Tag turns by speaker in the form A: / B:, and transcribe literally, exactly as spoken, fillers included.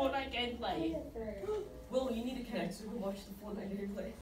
A: Fortnite gameplay. Will, you need to connect so we can watch the Fortnite gameplay.